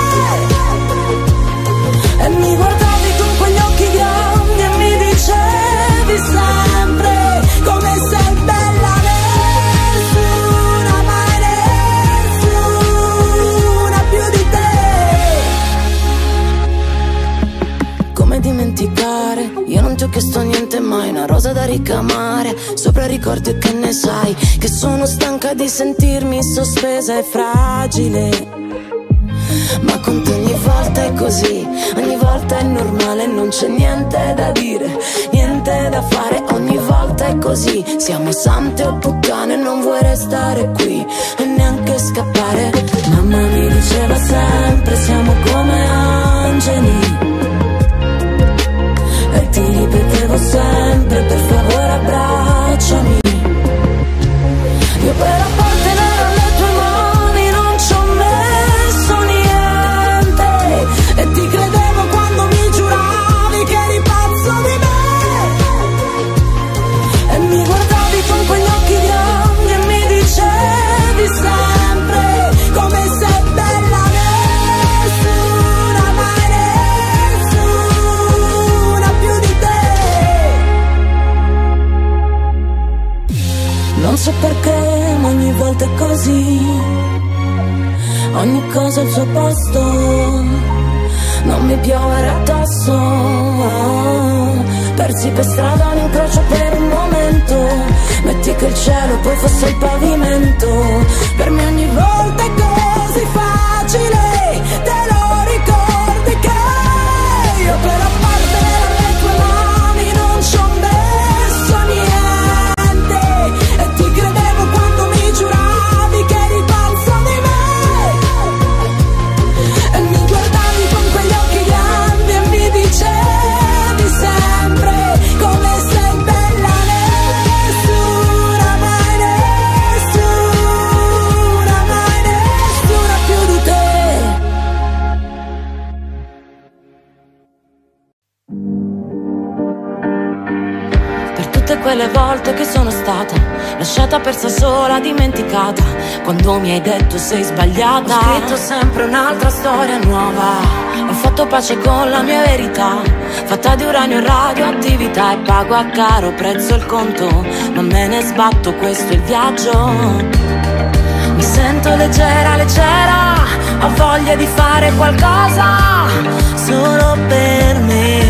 E mi guardavi con quegli occhi grandi e mi dicevi sempre come sei bella, nessuna, mai nessuna più di te. Come dimenticare? Io non ti ho chiesto niente mai, una rosa da ricamare sopra ricordi, e che ne sai che sono stanca di sentirmi sospesa e fragile. Ma con te ogni volta è così, ogni volta è normale, non c'è niente da dire, niente da fare. Ogni volta è così, siamo sante o puttane, non vuoi restare qui e neanche scappare. perché, ma ogni volta è così. Ogni cosa al suo posto, non mi piovere addosso. Persi per strada, un incrocio per un momento. Metti che il cielo poi fosse il pavimento. Per me ogni volta è così facile, te lo ricordi che io per appartenere alle tue mani non ci ho messo niente. E ti credevo quando mi giuravi che eri pazzo di me. E mi guardavi con quegli occhi grandi e mi dicevi sempre come sei bella, nessuna mai, nessuna più di te. Per tutte quelle volte che sono stata lasciata, persa, sola, dimenticata, quando mi hai detto sei sbagliata, ho scritto sempre un'altra storia nuova. Ho fatto pace con la mia verità, fatta di uranio e radioattività, e pago a caro prezzo il conto, ma me ne sbatto, questo è il viaggio. Mi sento leggera, leggera, ho voglia di fare qualcosa solo per me.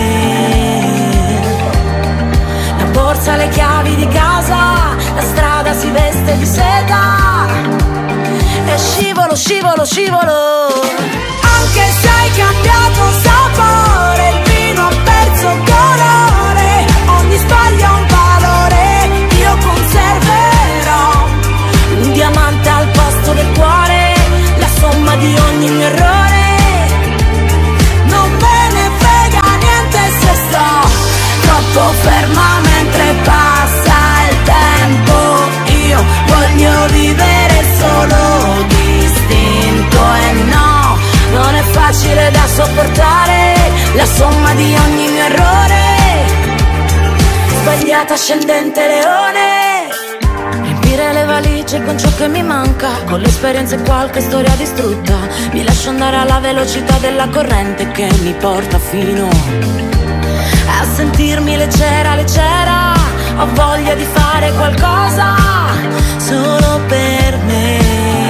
La borsa, le chiavi di casa, la strada si veste di seta e scivolo, scivolo, scivolo. Anche se hai cambiato sapore, il vino ha perso colore, ogni sbaglio ha un valore, io conserverò un diamante al posto del cuore, la somma di ogni mio errore. Non me ne frega niente se sto troppo ferma mentre passa il tempo. Io voglio vivere solo d'istinto e no, non è facile da sopportare la somma di ogni mio errore. Sbagliata, scendente, leone. Riempire le valigie con ciò che mi manca, con l'esperienza e qualche storia distrutta. Mi lascio andare alla velocità della corrente che mi porta fino a sentirmi leggera, leggera. Ho voglia di fare qualcosa solo per me.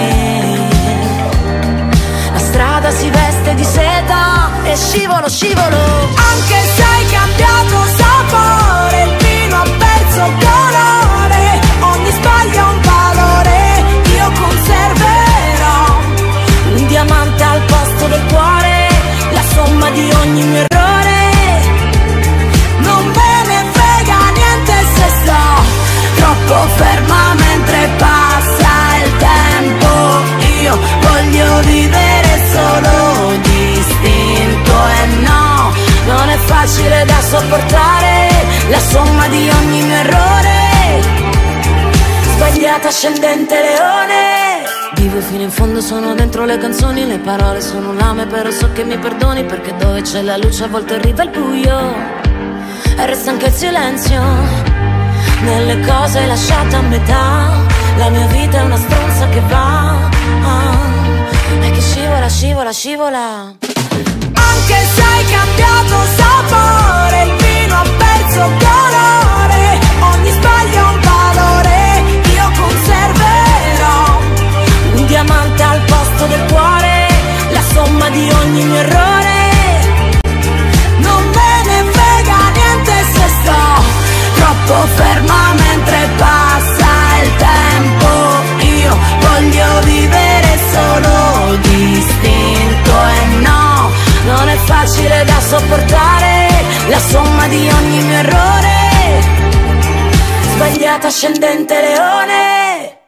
La strada si veste di seta e scivolo, scivolo. Anche se hai cambiato sapore, il vino ha perso colore, ogni sbaglio ha un valore, io conserverò un diamante al posto del cuore, la somma di ogni mio errore. Non me ne frega niente se sto troppo ferma mentre passa il tempo. Io voglio vivere solo d'istinto e no, non è facile da sopportare la somma di ogni mio errore. Sbagliata, scendente, leone. Vivo fino in fondo, sono dentro le canzoni, le parole sono lame, però so che mi perdoni, perché dove c'è la luce a volte arriva il buio e resta anche il silenzio nelle cose lasciate a metà. La mia vita è una stronza che va e che scivola, scivola, scivola. Anche se hai cambiato sapore, il vino ha perso colore, ogni sbaglio ha un valore, io conserverò un diamante al posto del cuore, la somma di ogni mio errore. Non me ne frega niente se sto troppo ferma mentre passa il tempo. Io voglio vivere solo d'istinto e no, non è facile da sopportare la somma di ogni mio errore. Sbagliata, scendente, leone.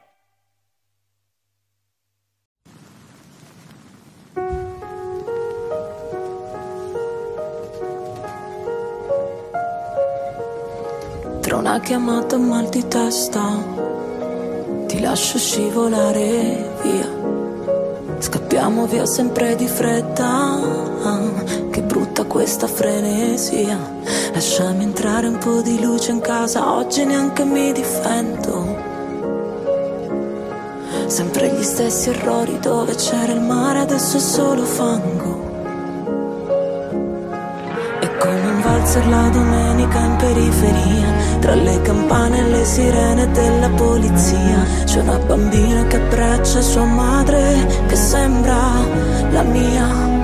Tra una chiamata e un mal di testa ti lascio scivolare via. Scappiamo via sempre di fretta, che brutta questa frenesia. Lasciami entrare un po' di luce in casa, oggi neanche mi difendo. Sempre gli stessi errori, dove c'era il mare adesso è solo fango. E come un valzer passare la domenica in periferia, tra le campane e le sirene della polizia. C'è una bambina che abbraccia sua madre, che sembra la mia.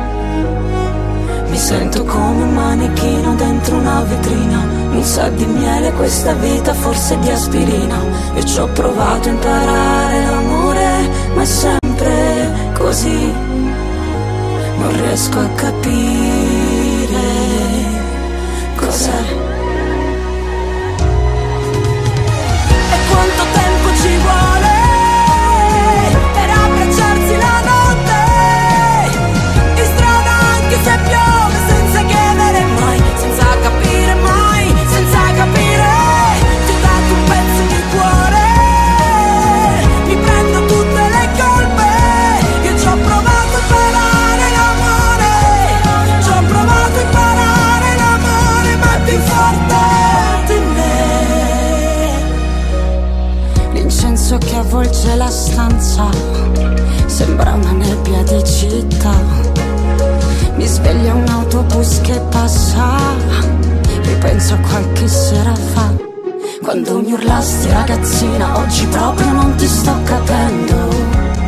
Mi sento come un manichino dentro una vetrina, mi sa di miele questa vita, forse di aspirina. E ci ho provato a imparare l'amore, ma è sempre così. Non riesco a capire cos'è. E quanto tempo ci vuole per abbracciarsi la notte, in strada anche se piove, senza chiedere mai, senza capire mai, senza capire. Ti ho dato un pezzo di cuore, mi prendo tutte le colpe. Io ci ho provato a imparare l'amore, ci ho provato a imparare l'amore, ma è più forte di me. L'incenso che avvolge la stanza sembra una nebbia di città. Mi sveglia un autobus che passa, ripenso a qualche sera fa, quando mi urlasti ragazzina, oggi proprio non ti sto capendo.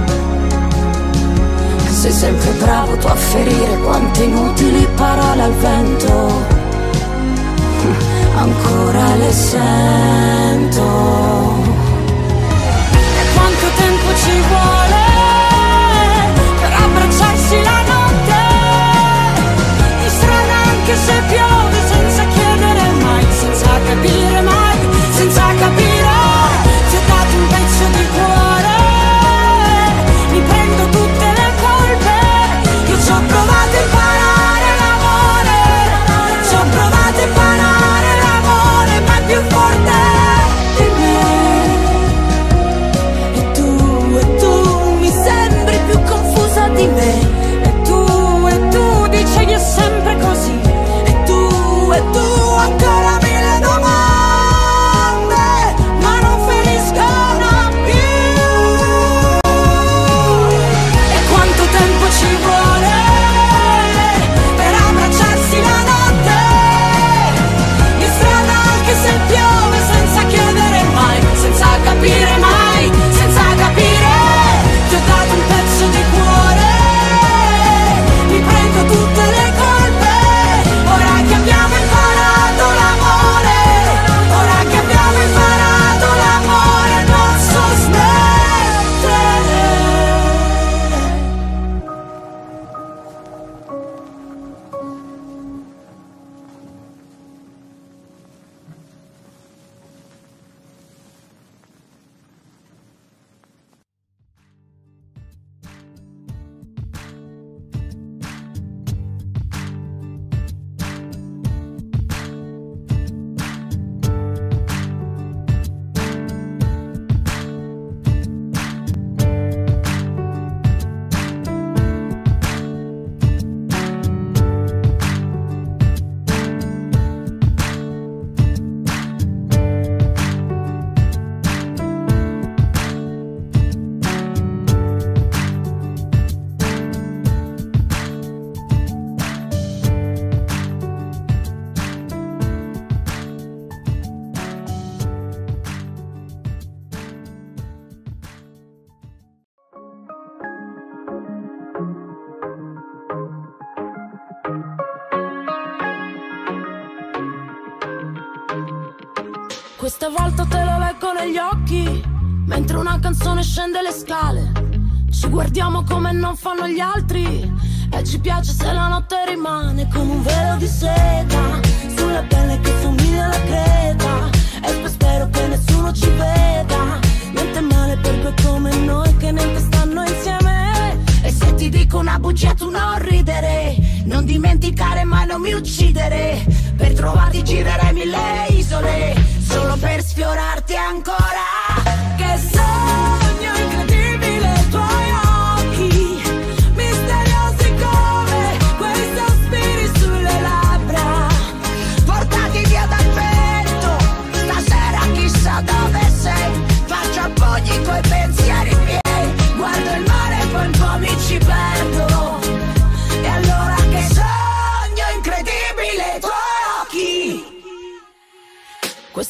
Sei sempre bravo tu a ferire quante inutili parole al vento, ancora le sento. E quanto tempo ci vuole per abbracciarsi la notte, in strada anche se piove, senza chiedere mai, senza capire mai, senza capire. Ti ho dato un pezzo di cuore, mi prendo tutte le colpe. Io ci ho provato a imparare l'amore, ci ho provato a imparare l'amore, ma è più forte di me. E tu mi sembri più confusa di me. E tu dici che è sempre così. E tu ancora mille domande, ma non finiscono più. E quanto tempo ci vuole per abbracciarsi la notte, in strada anche se piove, senza chiedere mai, senza capire mai, senza capire. Ti ho dato un pezzo di cuore, mi prendo tutte le colpe. Ora che abbiamo imparato l'amore, ora che abbiamo imparato l'amore, non so smettere. Questa volta te lo leggo negli occhi, mentre una canzone scende le scale. Ci guardiamo come non fanno gli altri, e ci piace se la notte rimane come un velo di seta sulla pelle che somiglia alla creta. E poi spero che nessuno ci veda, niente male per quei come noi che neanche stanno insieme. E se ti dico una bugia tu non ridere, non dimenticare mai non mi uccidere. Per trovarti girerei 1000 isole, solo per sfiorarti ancora. Che sogno incredibile i tuoi occhi, misteriosi come quei sospiri sulle labbra, portati via dal vento. Stasera chissà dove sei, faccio appoggi coi pensieri miei, guardo il mare e poi un po' mi ci perdo. E allora che sogno incredibile i tuoi occhi.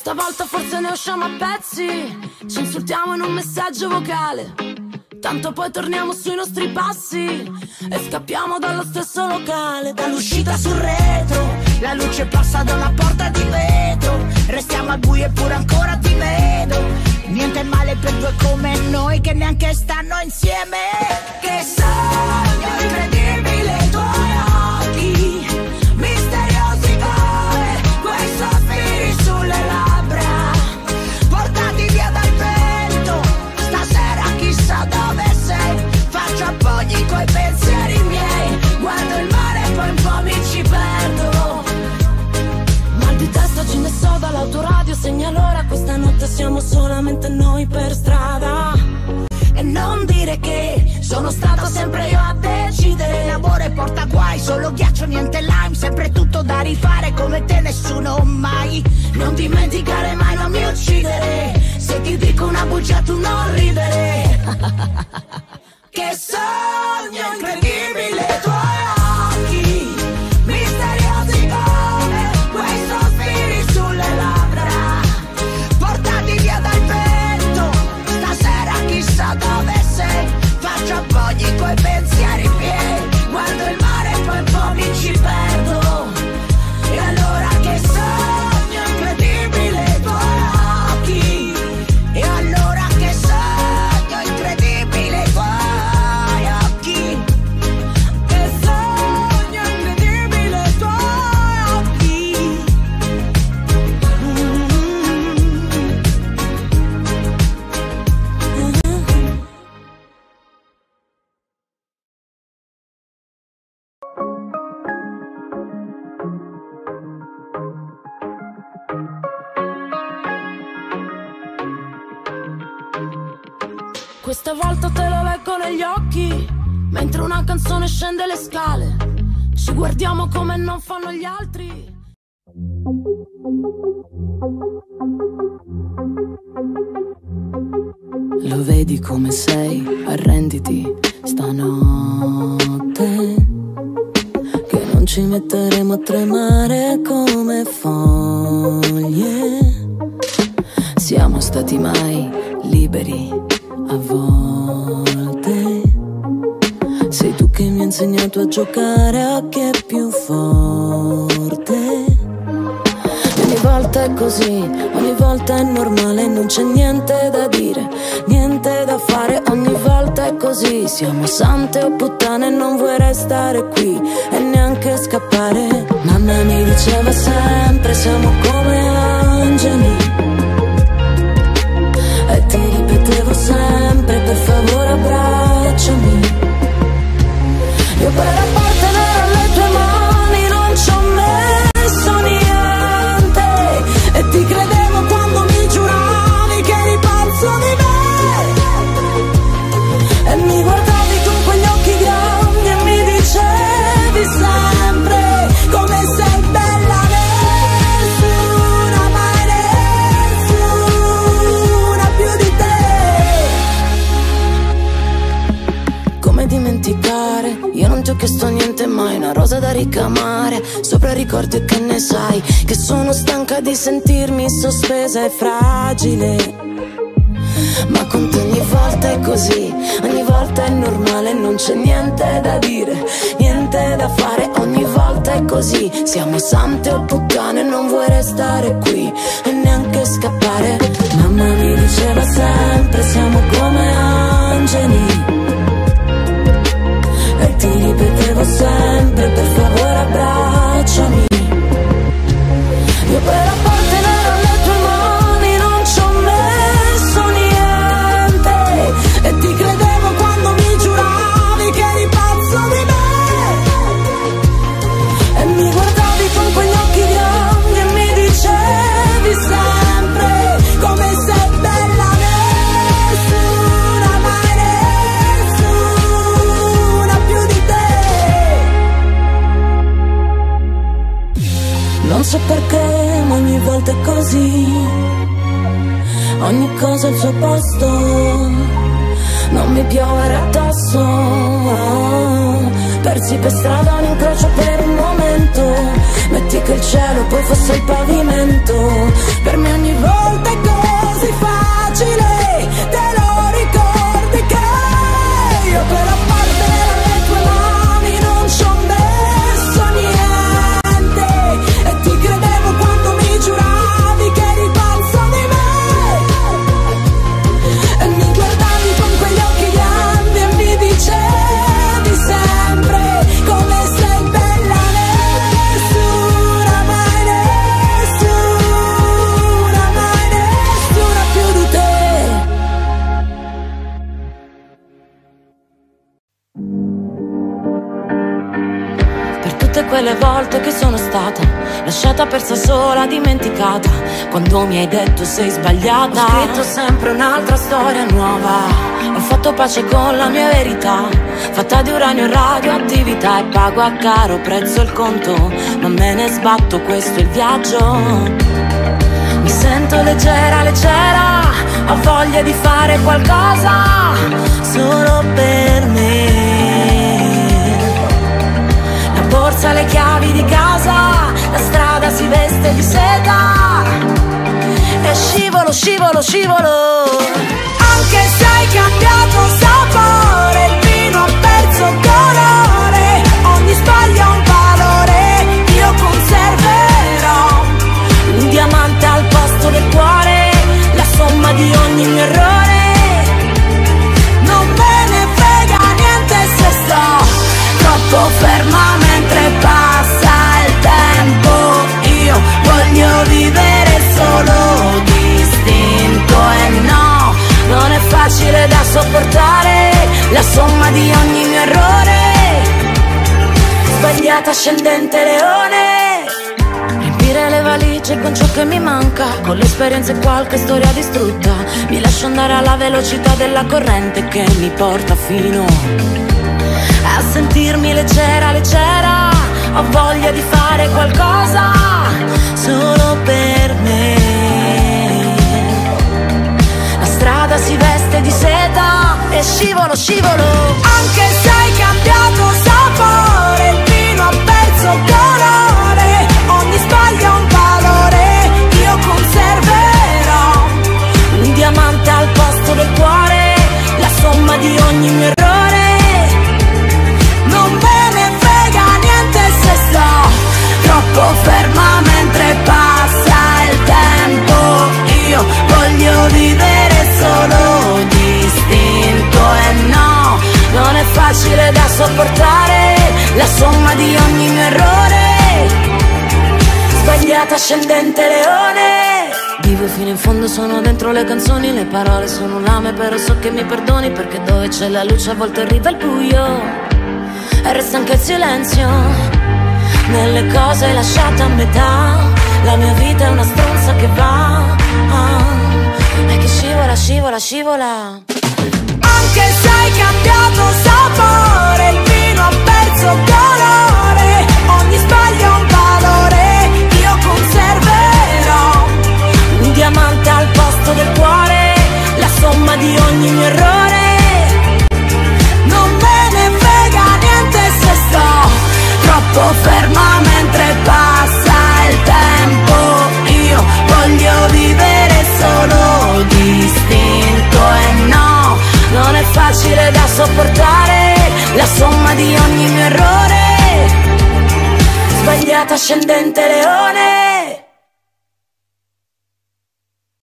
Stavolta forse ne usciamo a pezzi, ci insultiamo in un messaggio vocale, tanto poi torniamo sui nostri passi e scappiamo dallo stesso locale. Dall'uscita sul retro, la luce passa da una porta di vetro, restiamo al buio eppure ancora ti vedo. Niente male per due come noi che neanche stanno insieme. Che sogno incredibile i tuoi occhi, misteriosi come quei sospiri sulle labbra, portati via dal vento. Stasera chissà dove sei, faccio appoggi coi pensieri miei, guardo il mare e poi un po' mi ci perdo. Mal di testa ci ne so dall'autoradio, segna l'ora, questa notte siamo solamente noi per strada. E non dire che sono stato sempre io a decidere. L'amore porta guai, solo ghiaccio, niente lime, sempre tutto da rifare come te nessuno mai. Non dimenticare mai, non mi uccidere, se ti dico una bugia tu non ridere. Che sogno incredibile i tuoi occhi, misteriosi come quei sospiri sulle labbra, portati via dal vento. Stasera chissà dove sei, faccio appoggi coi pensieri miei, guardo il mare e poi un po' mi ci perdo. E allora che sogno incredibile i tuoi occhi, e allora che sogno incredibile i tuoi occhi, che sogno incredibile i tuoi occhi. Questa volta te lo leggo negli occhi, mentre una canzone scende le scale, ci guardiamo come non fanno gli altri. Lo vedi come sei, arrenditi stanotte, che non ci metteremo a tremare come foglie. Siamo stati mai liberi a volte, sei tu che mi hai insegnato a giocare a chi è più forte. Ogni volta è così, ogni volta è normale, non c'è niente da dire, niente da fare, ogni volta è così. Siamo sante o puttane, non vuoi restare qui e neanche scappare. Mamma mi diceva sempre, siamo come angeli, e ti ripetevo sempre, per favore abbracciami. Io per appartenere alle tue mani non ci ho messo niente, e ti credevo quando mi giuravi che eri pazzo di me, e mi guardavi con quegli occhi grandi e mi dicevi sempre come sei bella, nessuna, mai nessuna più di te. Come dimenticare, io non ti ho chiesto niente mai, una rosa da ricamare, sopra ricordi e che ne sai, che sono stanca di sentirmi sospesa e fragile. Ma con te ogni volta è così, ogni volta è normale, non c'è niente da dire, niente da fare, ogni volta è così. Siamo sante o puttane, non vuoi restare qui e neanche scappare. Mamma mi diceva sempre, siamo come angeli, e ti ripetevo sempre, per favore abbracciami. Io per appartenere alle tue mani non ci ho messo niente, e ti credevo quando mi giuravi che eri pazzo di me, e mi guardavi con quegli occhi grandi e mi dicevi sempre come sei bella, nessuna, mai nessuna più di te. Non so perché, ma ogni volta è così, ogni cosa al suo posto, non mi piovere addosso, persi per strada un incrocio per un momento, metti che il cielo poi fosse il pavimento. Per me ogni volta è così facile, te lo ricordi che io per appartenere alle tue mani non ci ho messo niente. E ti credevo quando mi giuravi che eri pazzo di me, e mi guardavi con quegli occhi grandi e mi dicevi sempre come sei bella, nessuna, mai nessuna più di te. Per tutte quelle volte che sono stata lasciata persa sola, dimenticata, quando mi hai detto sei sbagliata, ho scritto sempre un'altra storia nuova. Ho fatto pace con la mia verità, fatta di uranio e radioattività, e pago a caro prezzo il conto, ma me ne sbatto, questo è il viaggio. Mi sento leggera, leggera, ho voglia di fare qualcosa solo per me. La borsa, le chiavi di casa, la strada si veste di seta, e scivolo, scivolo, scivolo. Anche se hai cambiato sapore, il vino ha perso colore, ogni sbaglio ha un valore, io conserverò un diamante al posto del cuore, la somma di ogni mio errore. Non me ne frega niente se sto troppo ferma mentre passa il tempo. Io voglio vivere solo d'istinto, e no, non è facile da sopportare la somma di ogni mio errore. Sbagliata, ascendente, leone. Riempire le valigie con ciò che mi manca, con l'esperienza e qualche storia distrutta. Mi lascio andare alla velocità della corrente che mi porta fino a sentirmi leggera, leggera. Ho voglia di fare qualcosa solo per me. La strada si veste di seta e scivolo, scivolo. Anche se hai cambiato sapore, il vino ha perso colore, ogni sbaglio ha un valore, io conserverò un diamante al posto del cuore, la somma di ogni mio errore. Non me ne frega niente se sto troppo ferma mentre passa il tempo. Io voglio vivere solo d'istinto, e no, non è facile da sopportare la somma di ogni mio errore. Sbagliata, ascendente, leone. Vivo fino in fondo, sono dentro le canzoni, le parole sono lame, però so che mi perdoni, perché dove c'è la luce a volte arriva il buio e resta anche il silenzio nelle cose lasciate a metà. La mia vita è una stronza che va, e che scivola, scivola, scivola. Anche se hai cambiato sapore, il vino ha perso colore, ogni sbaglio ha un valore, io conserverò un diamante al posto del cuore, la somma di ogni mio errore. Non me ne frega niente se sto troppo ferma mentre passa il tempo. Io voglio vivere solo d'istinto, e no, non è facile da sopportare la somma di ogni mio errore. Sbagliata, ascendente, leone.